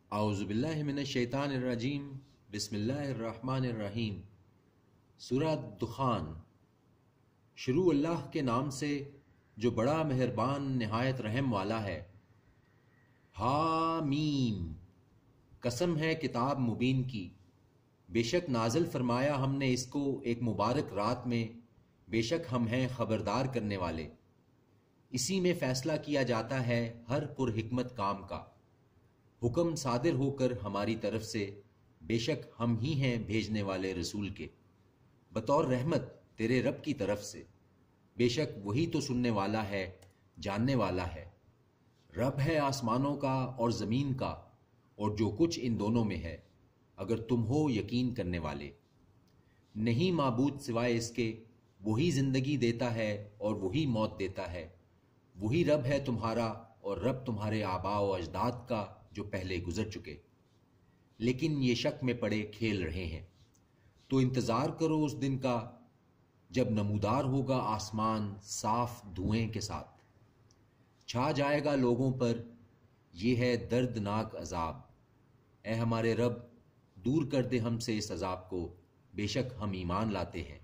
اعوذ باللہ من الشیطان الرجیم، بسم اللہ الرحمن الرحیم۔ سورہ دخان۔ شروع اللہ کے نام سے جو بڑا مہربان نہایت رحم والا ہے۔ حامیم، قسم ہے کتاب مبین کی، بے شک نازل فرمایا ہم نے اس کو ایک مبارک رات میں، بے شک ہم ہیں خبردار کرنے والے۔ اسی میں فیصلہ کیا جاتا ہے ہر پر حکمت کام کا، حکم صادر ہو کر ہماری طرف سے، بے شک ہم ہی ہیں بھیجنے والے رسول کے، بطور رحمت تیرے رب کی طرف سے، بے شک وہی تو سننے والا ہے، جاننے والا ہے۔ رب ہے آسمانوں کا اور زمین کا اور جو کچھ ان دونوں میں ہے، اگر تم ہو یقین کرنے والے۔ نہیں معبود سوائے اس کے، وہی زندگی دیتا ہے اور وہی موت دیتا ہے، وہی رب ہے تمہارا اور رب تمہارے آباء و اجداد کا جو پہلے گزر چکے، لیکن یہ شک میں پڑے کھیل رہے ہیں۔ تو انتظار کرو اس دن کا جب نمودار ہوگا آسمان صاف دھوئیں کے ساتھ، چھا جائے گا لوگوں پر، یہ ہے دردناک عذاب۔ اے ہمارے رب، دور کر دے ہم سے اس عذاب کو، بے شک ہم ایمان لاتے ہیں۔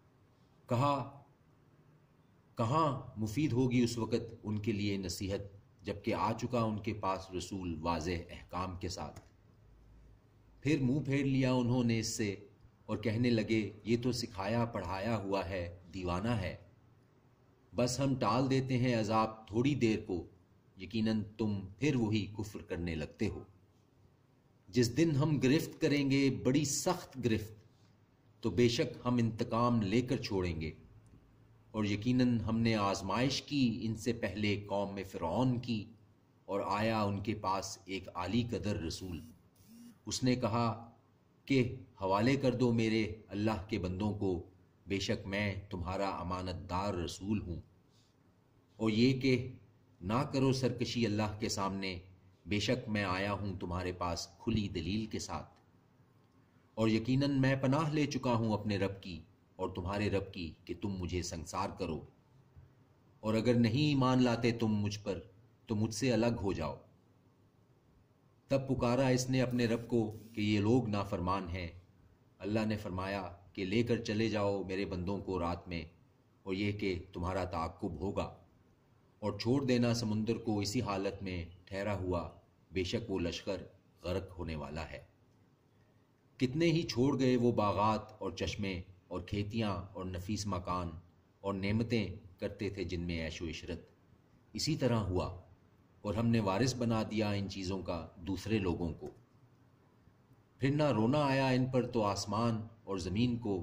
کہاں مفید ہوگی اس وقت ان کے لیے نصیحت جبکہ آ چکا ان کے پاس رسول واضح احکام کے ساتھ۔ پھر منہ پھیر لیا انہوں نے اس سے اور کہنے لگے یہ تو سکھایا پڑھایا ہوا ہے، دیوانہ ہے، بس ہم ٹال دیتے ہیں عذاب تھوڑی دیر کو، یقیناً تم پھر وہی کفر کرنے لگتے ہو۔ جس دن ہم گرفت کریں گے بڑی سخت گرفت، تو بے شک ہم انتقام لے کر چھوڑیں گے، اور یقیناً ہم نے آزمائش کی ان سے پہلے قوم میں فرعون کی، اور آیا ان کے پاس ایک عالی قدر رسول، اس نے کہا کہ حوالے کر دو میرے اللہ کے بندوں کو، بے شک میں تمہارا امانت دار رسول ہوں، اور یہ کہ نہ کرو سرکشی اللہ کے سامنے، بے شک میں آیا ہوں تمہارے پاس کھلی دلیل کے ساتھ، اور یقیناً میں پناہ لے چکا ہوں اپنے رب کی اور تمہارے رب کی کہ تم مجھے سنگسار کرو، اور اگر نہیں ایمان لاتے تم مجھ پر تو مجھ سے الگ ہو جاؤ۔ تب پکارا اس نے اپنے رب کو کہ یہ لوگ نافرمان ہیں۔ اللہ نے فرمایا کہ لے کر چلے جاؤ میرے بندوں کو رات میں، اور یہ کہ تمہارا تعاقب ہوگا، اور چھوڑ دینا سمندر کو اسی حالت میں ٹھہرا ہوا، بے شک وہ لشکر غرق ہونے والا ہے۔ کتنے ہی چھوڑ گئے وہ باغات اور چشمے اور کھیتیاں اور نفیس مکان اور نعمتیں کرتے تھے جن میں عیش و عشرت، اسی طرح ہوا، اور ہم نے وارث بنا دیا ان چیزوں کا دوسرے لوگوں کو۔ پھر نہ رونا آیا ان پر تو آسمان اور زمین کو،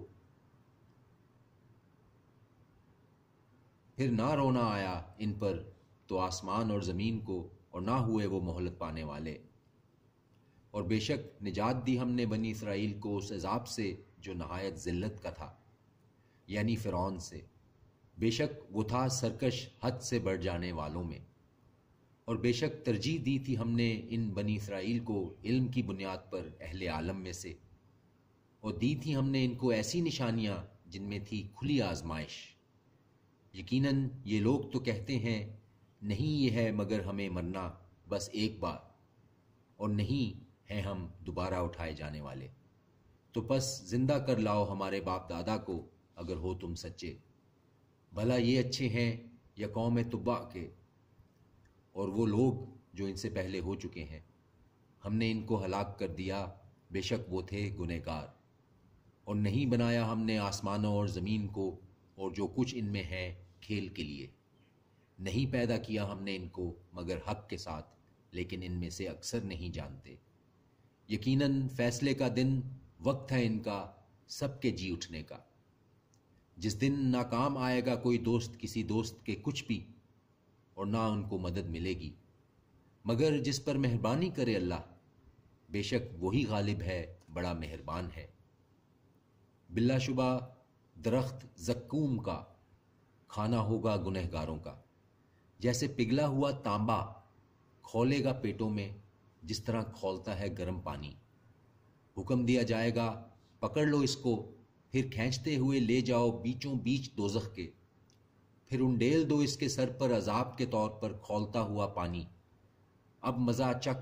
پھر نہ رونا آیا ان پر تو آسمان اور زمین کو، اور نہ ہوئے وہ مہلت پانے والے۔ اور بے شک نجات دی ہم نے بنی اسرائیل کو اس عذاب سے جو نہایت ذلت کا تھا، یعنی فرعون سے، بے شک وہ تھا سرکش حد سے بڑھ جانے والوں میں۔ اور بے شک ترجیح دی تھی ہم نے ان بنی اسرائیل کو علم کی بنیاد پر اہل عالم میں سے، اور دی تھی ہم نے ان کو ایسی نشانیاں جن میں تھی کھلی آزمائش۔ یقیناً یہ لوگ تو کہتے ہیں نہیں یہ ہے مگر ہمیں مرنا بس ایک بار، اور نہیں ہیں ہم دوبارہ اٹھائے جانے والے، تو پس زندہ کر لاؤ ہمارے باپ دادا کو اگر ہو تم سچے، بھلا یہ اچھے ہیں یا قوم تبع کے، اور وہ لوگ جو ان سے پہلے ہو چکے ہیں، ہم نے ان کو ہلاک کر دیا، بے شک وہ تھے گنہگار۔ اور نہیں بنایا ہم نے آسمانوں اور زمین کو اور جو کچھ ان میں ہے کھیل کے لیے، نہیں پیدا کیا ہم نے ان کو مگر حق کے ساتھ، لیکن ان میں سے اکثر نہیں جانتے۔ یقیناً فیصلے کا دن وقت ہے ان کا سب کے جی اٹھنے کا، جس دن ناکام آئے گا کوئی دوست کسی دوست کے کچھ بھی، اور نہ ان کو مدد ملے گی مگر جس پر مہربانی کرے اللہ، بے شک وہی غالب ہے، بڑا مہربان ہے۔ بلا شبہ درخت زقوم کا کھانا ہوگا گنہگاروں کا، جیسے پگھلا ہوا تانبا کھولے گا پیٹوں میں جس طرح کھولتا ہے گرم پانی۔ حکم دیا جائے گا پکڑ لو اس کو، پھر کھینچتے ہوئے لے جاؤ بیچوں بیچ دوزخ کے، پھر انڈیل دو اس کے سر پر عذاب کے طور پر کھولتا ہوا پانی، اب مزہ چکھ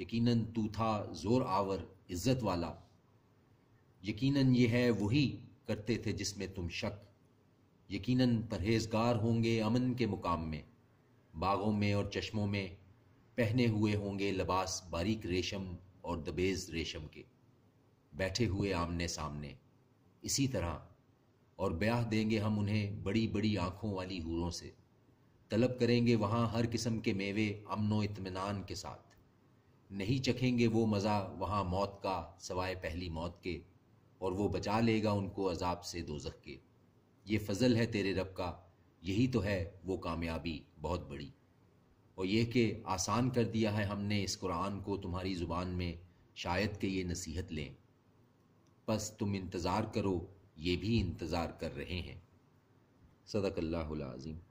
یقیناً تو تھا زور آور عزت والا، یقیناً یہ ہے وہی کرتے تھے جس میں تم شک، یقیناً پرہیزگار ہوں گے امن کے مقام میں، باغوں میں اور چشموں میں پہنے ہوئے ہوں گے لباس باریک ریشم اور دبیز ریشم کے، بیٹھے ہوئے آمنے سامنے اسی طرح، اور بیاہ دیں گے ہم انہیں بڑی بڑی آنکھوں والی حوروں سے، طلب کریں گے وہاں ہر قسم کے میوے امن و اطمینان کے ساتھ، نہیں چکھیں گے وہ مزہ وہاں موت کا سوائے پہلی موت کے، اور وہ بچا لے گا ان کو عذاب سے دوزخ کے۔ یہ فضل ہے تیرے رب کا، یہی تو ہے وہ کامیابی بہت بڑی۔ اور یہ کہ آسان کر دیا ہے ہم نے اس قرآن کو تمہاری زبان میں، شاید کہ یہ نصیحت لیں، پس تم انتظار کرو، یہ بھی انتظار کر رہے ہیں۔ صدق اللہ العظیم۔